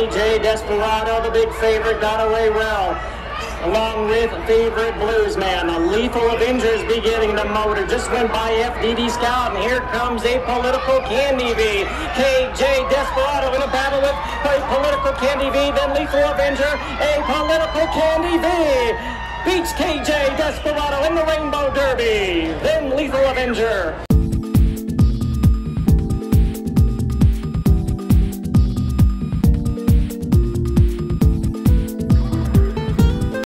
KJ Desperado, the big favorite, got away well. Along with favorite Bluesman. A Lethal Avengers beginning the motor. Just went by FDD Scout, and here comes a Political Candy V. KJ Desperado in a battle with Political Candy V, then Lethal Avenger, a Political Candy V. Beats KJ Desperado in the Rainbow Derby, then Lethal Avenger.